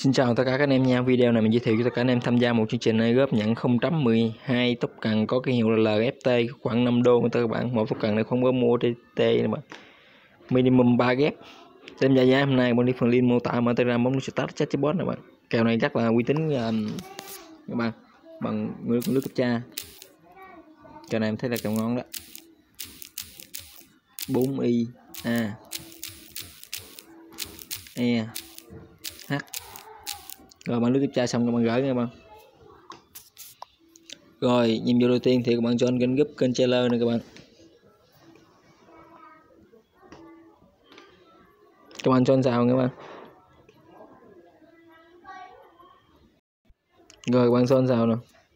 Xin chào tất cả các anh em nha. Video này mình giới thiệu cho tất cả anh em tham gia một chương trình này góp nhận 0.12 tốc cần có cái hiệu là LFT khoảng 5 đô của các bạn. Một tốc cần này không có mua TT nè bạn. Minimum 3 ghép. Xem giá hôm nay bạn đi phần link mô tả mở Telegram bấm start chatbot nè bạn. Kèo này rất là uy tín các bạn. Bằng nước cha. Kèo này em thấy là kèo ngon đó. 4i A E H. Rồi bạn lướt tiếp tra xong các bạn gửi nha bạn. Rồi nhiệm vụ đầu tiên thì các bạn join kênh group kênh trailer này các bạn. Các bạn join sao các bạn. Rồi các bạn join sao nè.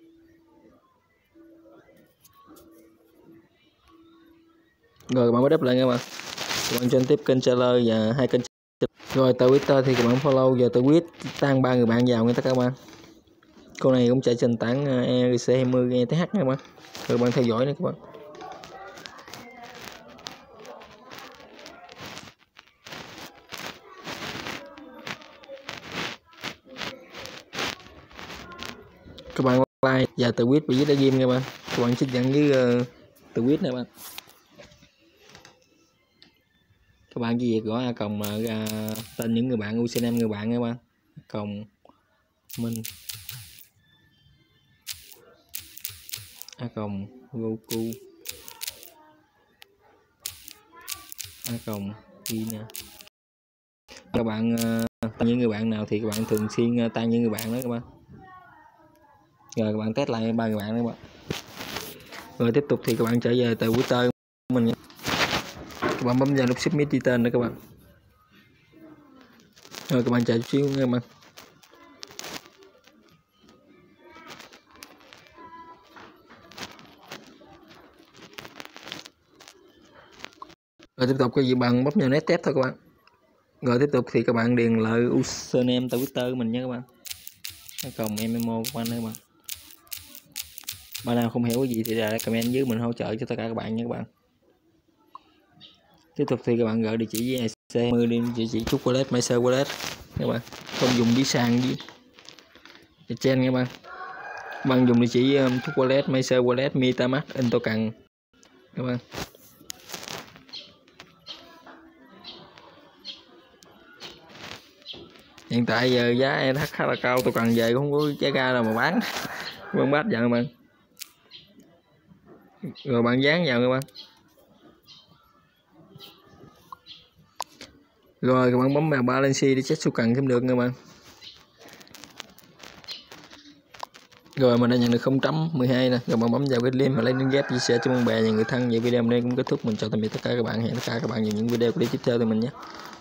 Rồi các bạn bắt đáp lại các bạn. Các bạn join tiếp kênh trailer và hai kênh. Rồi tại Twitter thì các bạn follow giờ tại tweet tăng 3 người bạn vào nghe tất cả các bạn. Cô này cũng chạy trên tảng ERC20 ETH nha các bạn. Rồi các bạn theo dõi nữa các bạn. Các bạn like và từ quýt bị dưới game nha bạn. Các bạn trích dẫn với từ quýt nè bạn. Các bạn chỉ việc gõ A còng tên những người bạn username người bạn nha bạn. Còng mình A còng Goku A còng Gina. Các bạn tăng những người bạn nào thì các bạn thường xuyên tăng những người bạn đó các bạn. Rồi các bạn test lại 3 người bạn đó các bạn. Rồi tiếp tục thì các bạn trở về từ Twitter của mình nhé. Các bạn bấm vào nút submit ghi tên nữa các bạn. Rồi các bạn chạy chút xíu nha các bạn. Rồi tiếp tục cái gì bạn bấm vào net test thôi các bạn. Rồi tiếp tục thì các bạn điền lại username tại Twitter của mình nha các bạn. Cái còng MMO của anh các bạn. Bạn nào không hiểu cái gì thì để comment dưới mình hỗ trợ cho tất cả các bạn nha các bạn. Tiếp tục thì các bạn gửi địa chỉ với EC10 đi địa chỉ chúc wallet Master wallet các bạn. Không dùng ví sàn gì trên các bạn. Bạn dùng địa chỉ chúc wallet Master wallet MetaMask in token các bạn. Hiện tại giờ giá ETH khá là cao, tôi cần về không có giá ga nào mà bán. Bạn bắt giờ các bạn. Rồi bạn dán vào các bạn. Rồi các bạn bấm vào balance để check số cần kiếm được các bạn. Rồi mình đã nhận được 0.12 nè. Rồi bạn bấm vào cái link và lấy link ghép chia sẻ cho bạn bè và người thân. Vậy video này cũng kết thúc. Mình chào tạm biệt tất cả các bạn. Hẹn tất cả các bạn vào những video clip tiếp theo từ mình nhé.